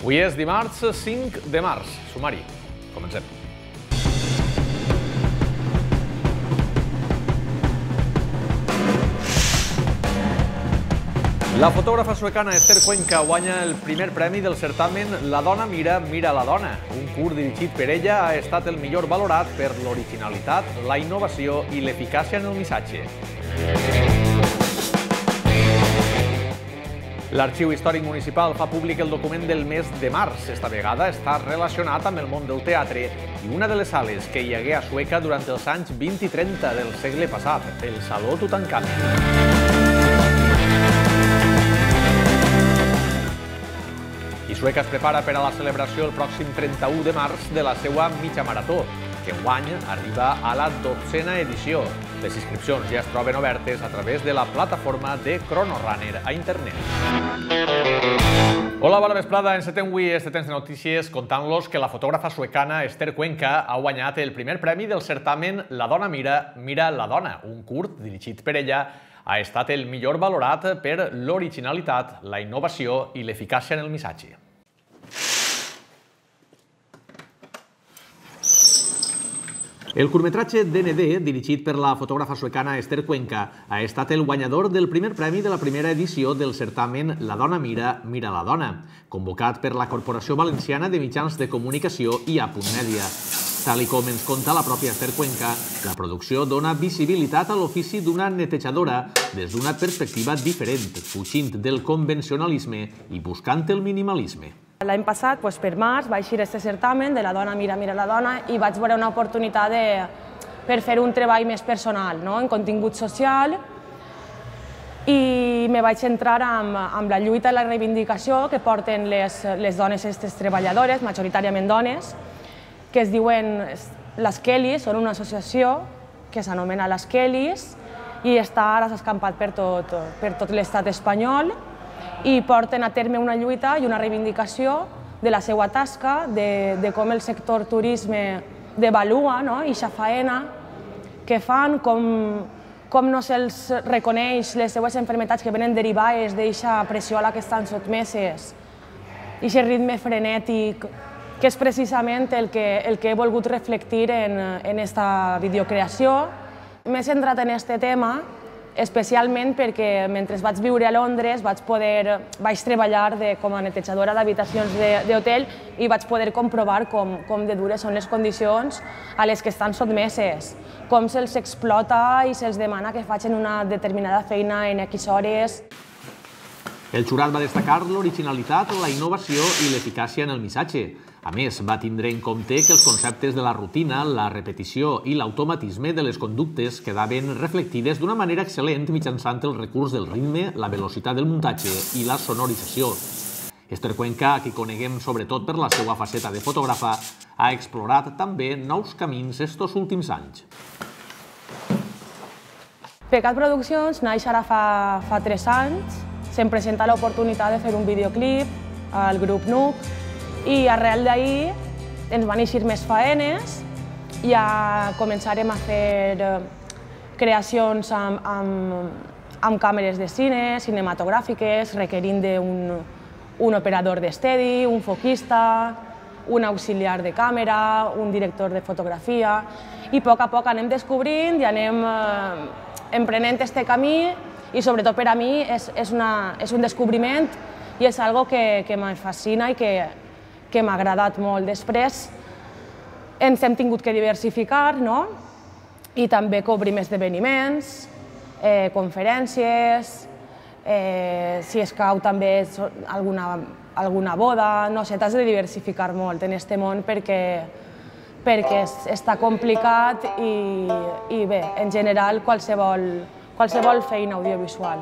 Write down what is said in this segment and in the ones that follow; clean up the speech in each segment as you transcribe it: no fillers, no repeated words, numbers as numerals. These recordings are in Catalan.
Avui és dimarts 5 de març. Sumari. Comencem. La fotògrafa suecana Esther Cuenca guanya el primer premi del certamen La dona mira, mira la dona. Un curt dirigit per ella ha estat el millor valorat per l'originalitat, la innovació i l'eficàcia en el missatge. L'Arxiu Històric Municipal fa públic el document del mes de març. Esta vegada està relacionat amb el món del teatre i una de les sales que hi hagué a Sueca durant els anys 20 i 30 del segle passat, el Saló Tutankamen. I Sueca es prepara per a la celebració el pròxim 31 de març de la seva mitja marató, que enguany arriba a la 12a edició. Les inscripcions ja es troben obertes a través de la plataforma de ChronoRunner a internet. Hola, bona vesprada. Encetem avui este temps de notícies contant-los que la fotògrafa suecana Esther Cuenca ha guanyat el primer premi del certamen La dona mira, mira la dona. Un curt dirigit per ella ha estat el millor valorat per l'originalitat, la innovació i l'eficàcia en el missatge. El curtmetratge DND, dirigit per la fotògrafa suecana Esther Cuenca, ha estat el guanyador del primer premi de la primera edició del certamen La dona mira, mira la dona, convocat per la Corporació Valenciana de Mitjans de Comunicació i A.Media. Tal com ens conta la pròpia Esther Cuenca, la producció dona visibilitat a l'ofici d'una netejadora des d'una perspectiva diferent, fugint del convencionalisme i buscant el minimalisme. L'any passat, per març, va eixir aquest certamen de La dona mira, mira la dona i vaig veure una oportunitat per fer un treball més personal, en contingut social, i me vaig centrar en la lluita i la reivindicació que porten les dones, aquestes treballadores, majoritàriament dones, que es diuen les Kellys, són una associació que s'anomena les Kellys i està ara escampat per tot l'estat espanyol i porten a terme una lluita i una reivindicació de la seva tasca, de com el sector turisme devalua aquesta faena que fan, com no se'ls reconeix les seues malalties que venen derivades d'aquesta pressió a la que estan sotmeses, aquest ritme frenètic, que és precisament el que he volgut reflectir en aquesta videocreació. M'he centrat en aquest tema especialment perquè mentre vaig viure a Londres vaig treballar com a netejadora d'habitacions d'hotel i vaig poder comprovar com de dures són les condicions a les que estan sotmeses, com se'ls explota i se'ls demana que facin una determinada feina en X hores. El jurat va destacar l'originalitat, la innovació i l'eficàcia en el missatge. A més, va tindre en compte que els conceptes de la rutina, la repetició i l'automatisme de les conductes quedaven reflectides d'una manera excel·lent mitjançant el recurs del ritme, la velocitat del muntatge i la sonorització. Esther Cuenca, a qui coneguem sobretot per la seva faceta de fotògrafa, ha explorat també nous camins estos últims anys. Pecat Produccions naix ara fa 3 anys. Se'm presenta l'oportunitat de fer un videoclip al grup NUC i arrel d'ahir ens van eixir més faenes i ja començarem a fer creacions amb càmeres de cine, cinematogràfiques, requerint d'un operador d'estedi, un foquista, un auxiliar de càmera, un director de fotografia i a poc anem descobrint i anem emprenent aquest camí i sobretot per a mi és un descobriment i és algo que me fascina i que m'ha agradat molt. Després ens hem tingut que diversificar i també cobrim esdeveniments, conferències, si escau també alguna boda, no sé, t'has de diversificar molt en aquest món perquè està complicat i bé, en general qualsevol feina audiovisual.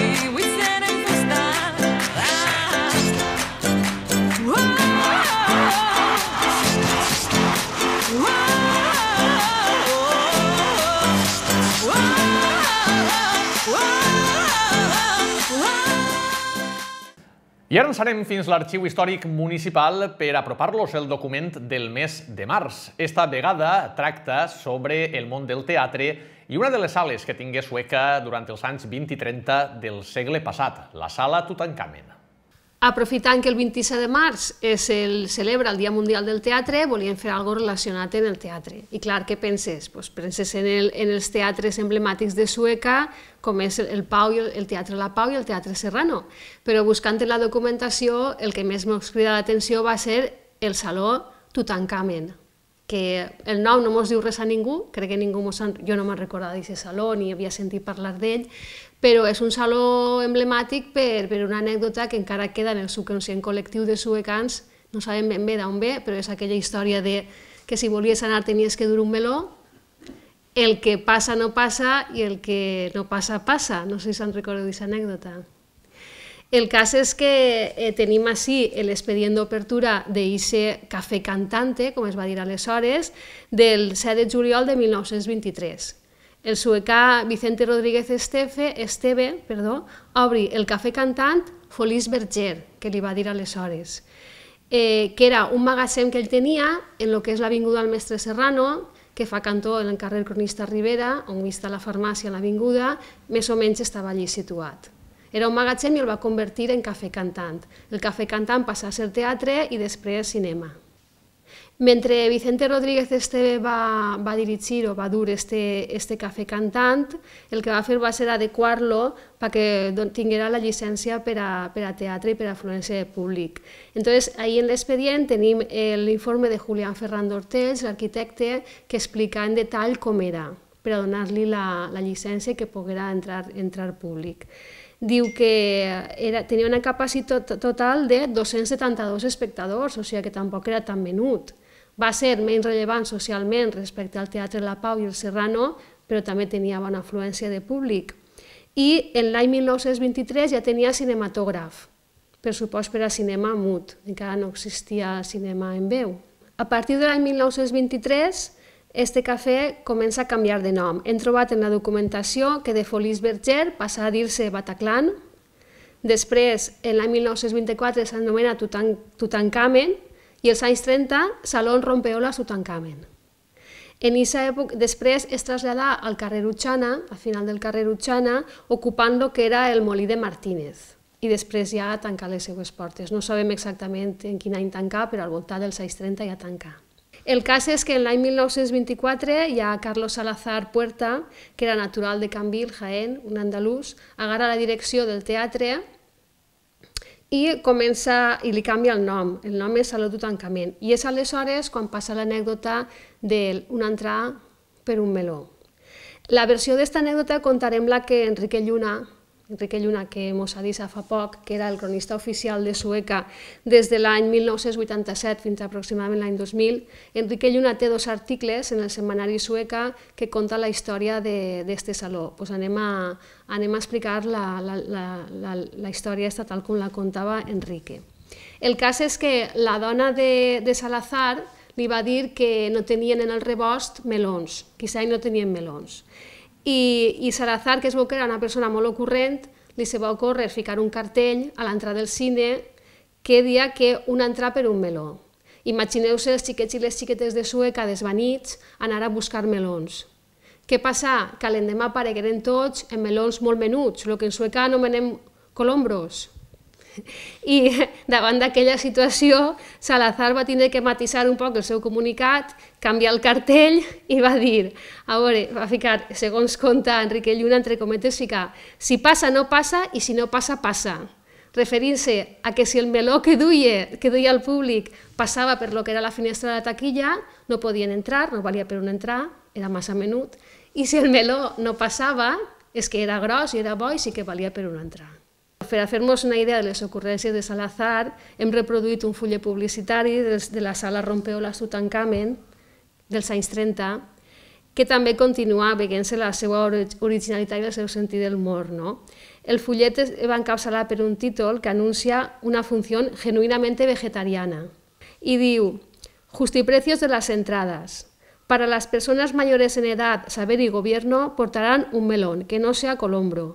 Whoa! I ara ens anem fins a l'Arxiu Històric Municipal per apropar-los el document del mes de març. Esta vegada tracta sobre el món del teatre i una de les sales que tingué Sueca durant els anys 20 i 30 del segle passat, la Sala Tutankamen. Aprofitant que el 27 de març celebra el Dia Mundial del Teatre, volien fer alguna cosa relacionat amb el teatre. I clar, què penses? Penses en els teatres emblemàtics de Sueca, com és el Teatre La Pau i el Teatre Serrano. Però buscant en la documentació, el que més m'ha cridat l'atenció va ser el Saló Tutankamen, que el nom no mos diu res a ningú, crec que jo no me'n recordava d'aquest saló ni havia sentit parlar d'ell, però és un saló emblemàtic per una anècdota que encara queda en el subconscient col·lectiu de suecans, no sabem ben bé d'on ve, però és aquella història de que si volies anar tenies que dur un meló, el que passa no passa i el que no passa passa, no sé si se'n recordeu d'aquesta anècdota. El cas és que tenim així l'expedient d'obertura d'eixe Cafè Cantante, com es va dir aleshores, del 7 de juliol de 1923. El suecà Vicente Rodríguez Esteve obri el Cafè Cantant Folies Berger, que li va dir aleshores, que era un magatzem que ell tenia en el que és l'avinguda del Mestre Serrano, que fa cantó en el carrer Cronista Rivera, on està la farmàcia a l'avinguda, més o menys estava allí situat. Era un magatzem i el va convertir en Cafè Cantant. El Cafè Cantant passa a ser teatre i després cinema. Mentre Vicente Rodríguez Esteve va dirigir o va dur este Cafè Cantant, el que va fer va ser adequar-lo perquè tinguera la llicència per a teatre i per a afluència de públic. Entonces, ahí en l'expedient tenim l'informe de Julián Ferrando Ortells, l'arquitecte, que explica en detall com era, per a donar-li la llicència i que poguera entrar públic. Diu que tenia una capacitat total de 272 espectadors, o sigui que tampoc era tan menut. Va ser menys rellevant socialment respecte al Teatre La Pau i el Serrano, però també tenia bona afluència de públic. I en l'any 1923 ja tenia cinematògraf, per supost per a cinema mut, encara no existia cinema en veu. A partir de l'any 1923, este cafè comença a canviar de nom. Hem trobat en la documentació que de Folies Berger passa a dir-se Bataclan. Després, en l'any 1924, s'anomena Tutankamen i als anys 30, Salón Rompeolas Tutankamen. En aquesta època, després es traslladà al carrer Utxana, al final del carrer Utxana, ocupant el que era el Molí de Martínez. I després ja tancà les seues portes. No sabem exactament en quin any tancà, però al voltant dels anys 30 ja tancà. El cas és que en l'any 1924 hi ha Carlos Salazar Puerta, que era natural de Cambil, Jaén, un andalús, agarra la direcció del teatre i li canvia el nom. El nom és Saló Tutankamen. I és aleshores quan passa l'anècdota d'un entrar per un meló. La versió d'esta anècdota contarem la que Enrique Lluna, que mos ha dit fa poc, que era el cronista oficial de Sueca des de l'any 1987 fins aproximadament l'any 2000. Enrique Lluna té 2 articles en el setmanari Sueca que conta la història d'este saló. Anem a explicar la història tal com la contava Enrique. El cas és que la dona de Salazar li va dir que no tenien en el rebost melons, que aquest any no tenien melons. I Salazar, que es veu que era una persona molt ocurrent, li se va ocórrer ficar un cartell a l'entrada del cine que deia que un entrar per un meló. Imagineu-se els xiquets i les xiquetes de Sueca desvanits anar a buscar melons. Què passa? Que l'endemà aparegueren tots en melons molt menuts, el que en Sueca anomenem colombros. I davant d'aquella situació, Salazar va tindre que matisar un poc el seu comunicat, canviar el cartell i va dir, va ficar, segons conta Enrique Lluna, entre cometes, ficar, si passa no passa i si no passa, passa. Referint-se a que si el meló que duia el públic passava per lo que era la finestra de la taquilla, no podien entrar, no valia per un entrar, era massa menut, i si el meló no passava, és que era gros i era bo i sí que valia per un entrar. Per a fer-nos una idea de les ocurrències de Salazar, hem reproduït un fullet publicitari de la sala Rompeolas Tutankamen dels anys 30, que també continua veient-se la seva originalitat i el seu sentit del humor. El fullet va encapçalat per un títol que anuncia una funció genuinamente vegetariana i diu «Justiprecios de las entradas. Para las personas mayores en edad, saber y gobierno portarán un melón, que no sea colombro.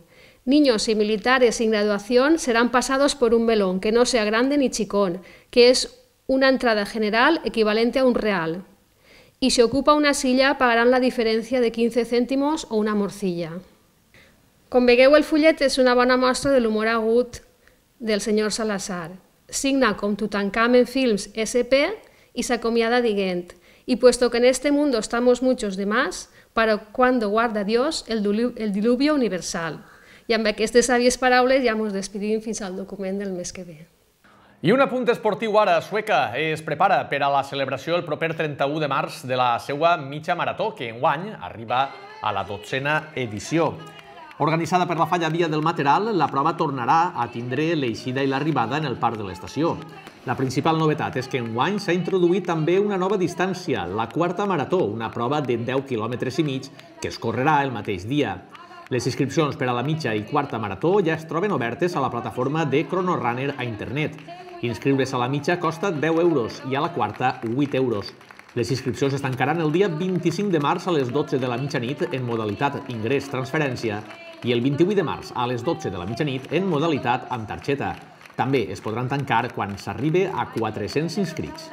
Niños y militares sin graduación serán pasados por un melón que no sea grande ni chicón, que es una entrada general equivalente a un real. Y si ocupa una silla pagarán la diferència de 15 cèntimos o una morcilla. Com veieu, el fullet és una bona mostra de l'humor agut del senyor Salazar. Signa com Tutankamen Films SP y se acomiada dient: y puesto que en este mundo estamos muchos de más, para cuando guarda Dios el diluvio universal. I amb aquestes sàvies paraules ja ens despedim fins al document del mes que ve. I un apunt esportiu ara. Sueca es prepara per a la celebració el proper 31 de març de la seva mitja marató, que enguany arriba a la 12a edició. Organitzada per la Falla Via del Materal, la prova tornarà a tindre l'eixida i l'arribada en el parc de l'estació. La principal novetat és que enguany s'ha introduït també una nova distància, la quarta marató, una prova de 10 quilòmetres i mig que es correrà el mateix dia. Les inscripcions per a la mitja i quarta marató ja es troben obertes a la plataforma de ChronoRunner a internet. Inscriure's a la mitja costa 10 euros i a la quarta 8 euros. Les inscripcions es tancaran el dia 25 de març a les 12 de la mitjanit en modalitat ingrés-transferència i el 28 de març a les 12 de la mitjanit en modalitat amb targeta. També es podran tancar quan s'arribi a 400 inscrits.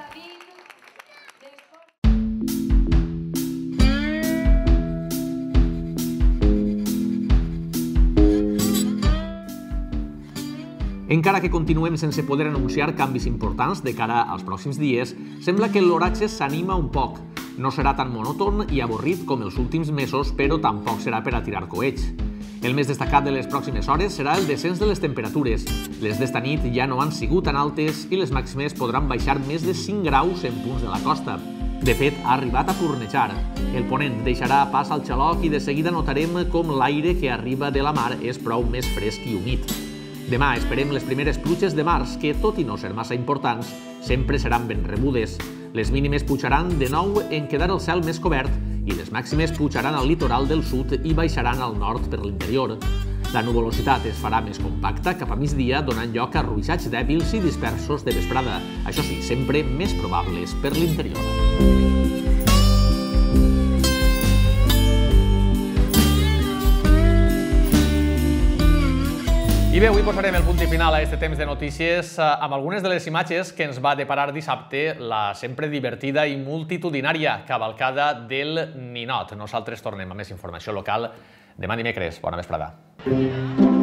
Encara que continuem sense poder anunciar canvis importants de cara als pròxims dies, sembla que l'oratge s'anima un poc. No serà tan monòton i avorrit com els últims mesos, però tampoc serà per a tirar coets. El més destacat de les pròximes hores serà el descens de les temperatures. Les d'esta nit ja no han sigut tan altes i les màximes podran baixar més de 5 graus en punts de la costa. De fet, ha arribat a fornejar. El ponent deixarà pas al xaloc i de seguida notarem com l'aire que arriba de la mar és prou més fresc i humit. Demà esperem les primeres pluges de març que, tot i no ser massa importants, sempre seran ben rebudes. Les mínimes pujaran de nou en quedar el cel més cobert i les màximes pujaran al litoral del sud i baixaran al nord per l'interior. La nuvolositat es farà més compacta cap a migdia, donant lloc a ruixats dèbils i dispersos de vesprada, això sí, sempre més probables per l'interior. I bé, avui posarem el punt i final a aquest temps de notícies amb algunes de les imatges que ens va deparar dissabte la sempre divertida i multitudinària cavalcada del Ninot. Nosaltres tornem a més informació local demà dimecres. Bona vesprada.